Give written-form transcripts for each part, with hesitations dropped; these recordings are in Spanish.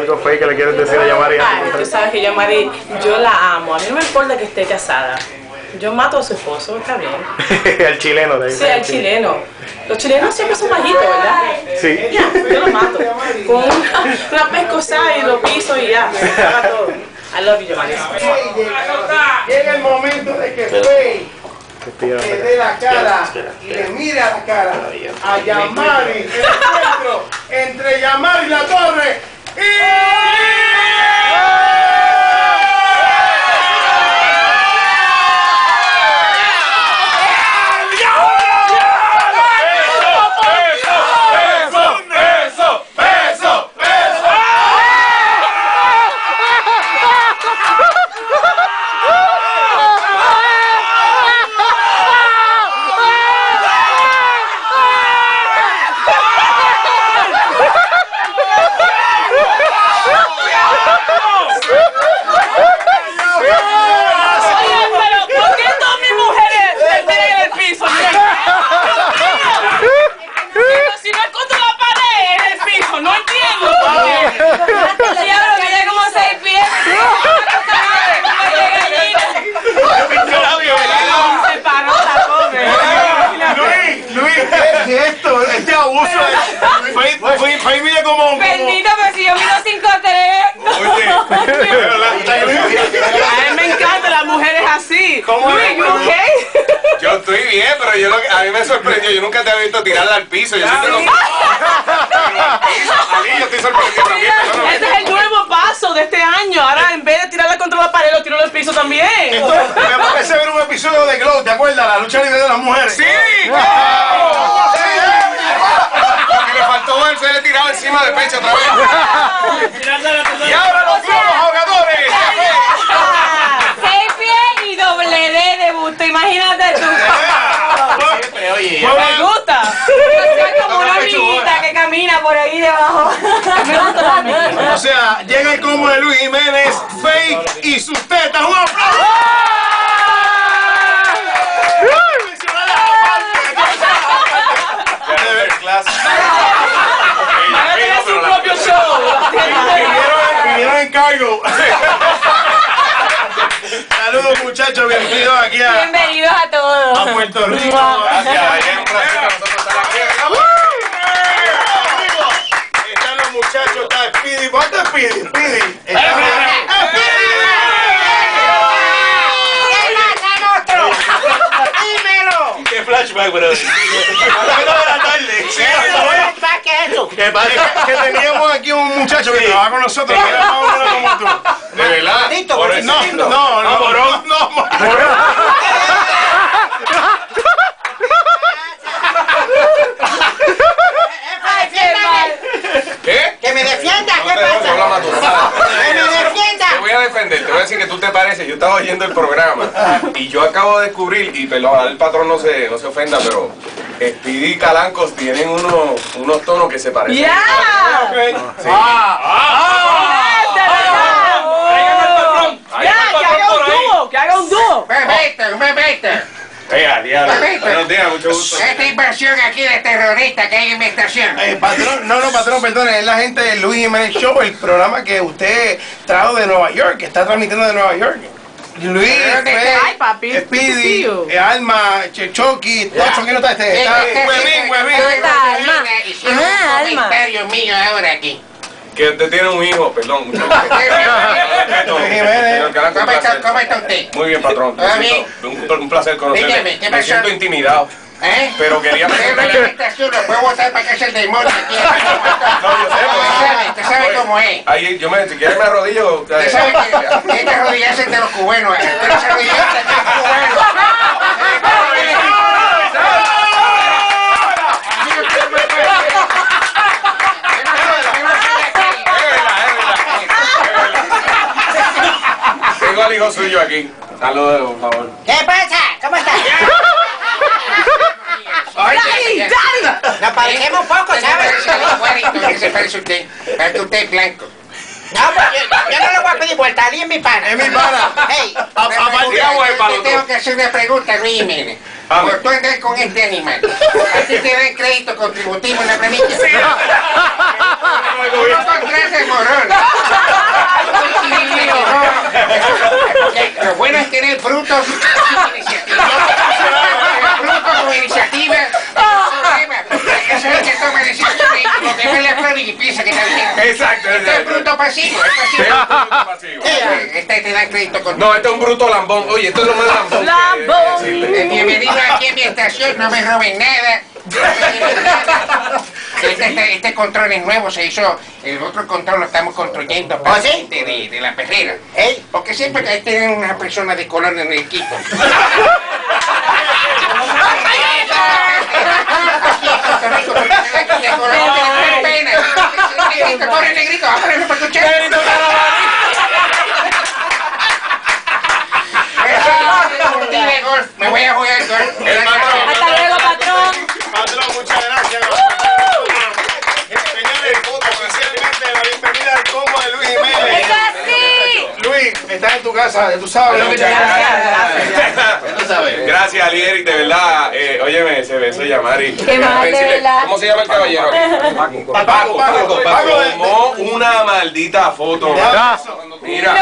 algo fake que le quieres decir a Yamari. Ay, tú sabes que Yamari, yo la amo. A mí no me importa que esté casada. Yo mato a su esposo, está bien. El chileno, te dice. Sí, al chileno. Los chilenos siempre son bajitos, ¿verdad? Sí. Ya, yo lo mato. Con una pescosada y lo piso y ya. Se acaba todo. I love you, Yamari. Llega el momento de que Faye le dé la cara y le mire a la cara a Yamari. El encuentro entre Yamari La Torre y... Bendito, pero si yo mido 5'3". Oye, a él me encantan las mujeres así. ¿Cómo es? Luis, ¿you okay? Yo estoy bien, pero a mí me sorprendió. Yo nunca te había visto tirarla al piso. Yo siempre yo estoy sorprendido también. Este es el nuevo paso de este año. Ahora, en vez de tirarla contra la pared, lo tiro al piso también. Me parece ver un episodio de Glow, ¿te acuerdas? La lucha libre de las mujeres. ¡Sí! Lo que le faltó él se le tiraba encima de pecho otra vez. Y ahora los jugadores. 6 pies y doble D de busto, imagínate tú. Me gusta. Es como una hormiguita que camina por ahí debajo. Me gusta también. O sea, llega el combo de Luis Jiménez, Fake y sus tetas. ¡Un aplauso! Van a tener su propio show. Vinieron en cargo. Saludos muchachos, bienvenidos aquí Bienvenidos a todos. a Puerto Rico. Gracias, es un placer para nosotros estar aquí. Están los muchachos, está Speedy. ¿Cuánto es Speedy? Speedy. ¿Qué flashback, bro? A las 2 de la tarde. ¿Qué pasa? Que teníamos aquí un muchacho que trabaja con nosotros, que era más o menos como tú. De verdad. No. Ay, qué mal. ¿Qué? ¡Que me defienda! No ¿Qué te dejo pasa? hablar más tú. ¡Que me defienda! Te voy a defender, te voy a decir que tú te pareces. Yo estaba oyendo el programa y yo acabo de descubrir, y perdón, el patrón no se ofenda, pero Speedy y Calancos tienen unos tonos que se parecen. ¡Ya! Sí. Ya, que haga un dúo, que haga un dúo. ¡Me vete! Diablo. Buenos días, mucho gusto. Esta inversión aquí de terrorista que hay en mi estación. Patrón, patrón, perdone, es la gente de Luis Jiménez Show, el programa que usted trajo de Nueva York, que está transmitiendo de Nueva York. Luis, Ay, papi, Speedy, good to see Alma, Chechoki, Tocho, ¿quién no está este? Está Huevín. está Alma? Hicieron Ajá, un Alma. comentario mío ahora aquí. Que usted tiene un hijo, perdón. Mucho ¿Cómo Señor Calanco, un placer. está usted? Muy bien, patrón. ¿Todo bien? Un placer conocerle. Dígame, ¿qué Me pasó? siento intimidado. ¿Eh? Pero quería preguntarle. La estación lo puedo botar para que es el demonio aquí. No, yo sé, Usted sabe cómo es. Ahí, si quieres me arrodillo. Usted sabe que hay que arrodillarse entre los cubanos. Usted no se arrodilla entre los cubanos. Tengo al hijo suyo aquí. Saludos, por favor. ¿Qué pasa? ¿Cómo está? ¡Daddy! Nos parecemos un poco, ¿sabes? ¿Qué se parece usted? Parece que usted es blanco. No, pues yo no le voy a pedir vuelta, alguien es mi pana. Es mi pana. Hey, Palo, tengo que hacer una pregunta, Luis Jiménez. Por tú andas con este animal, ¿a ti te dan crédito contributivo en la planilla? No contrates morón. tener frutos sin iniciativa. Frutos con iniciativa. Eso es el que toma decisiones y como que ve la flor y piensa que está bien. Exacto. Este es fruto pasivo, es pasivo. Es un bruto pasivo. Este te da crédito con... No, este es un bruto lambón. Oye, esto es lo más lambón. Lambón. Bienvenido aquí en mi estación, no me roben nada. Este control es nuevo, se hizo, el otro control lo estamos construyendo para gente de la perrera. Porque siempre hay que tener una persona de color en el equipo. Pobre negrito, ábreme para escuchar. Me voy a jugar golf. Hasta luego, patrón. Patrón, muchas gracias. Señores, oficialmente la bienvenida al combo de Luis Jiménez. ¡Eso así! Luis, estás en tu casa, tú sabes. Muchas gracias. Gracias, Alieri, de verdad. Óyeme, ese beso Yamari. Qué mal, de verdad. ¿Cómo se llama el caballero? Paco. Tomó una maldita foto. Mira.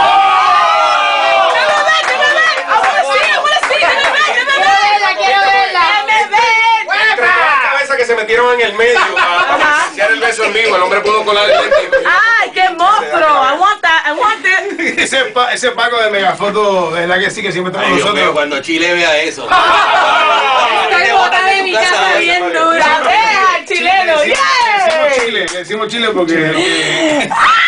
Quiero verla. Que se metieron en el medio a presenciar el beso en vivo. El hombre pudo colar el lente. ¡Ay, qué monstruo! I want it. Ese Paco de Megafoto, de verdad que sí, que siempre está con Dios mío, nosotros. cuando Chile vea eso. Estoy botada de mi casa bien dura. ¡La deja, el chileno! Le ¡Yeah! decimos Chile porque...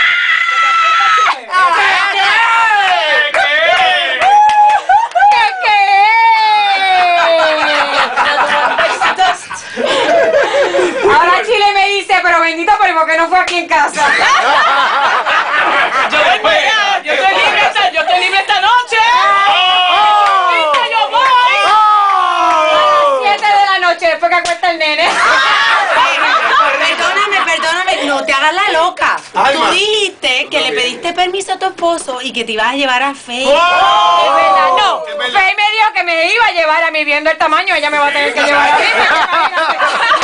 Ahora Chile me dice, pero bendito, pero ¿por qué no fue aquí en casa? Yo voy para allá. Yo estoy libre esta noche. ¡Yo voy! A las 7 de la noche, después que acuesta el nene. Perdóname, no te hagas la loca. Tú dijiste que le pediste permiso a tu esposo y que te ibas a llevar a Faye. Es verdad, no. Faye me dijo que me iba a llevar a mí viendo el tamaño, ella me va a tener que llevar a mí.